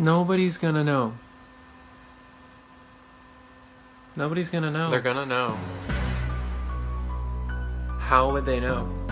Nobody's gonna know. Nobody's gonna know. They're gonna know. How would they know?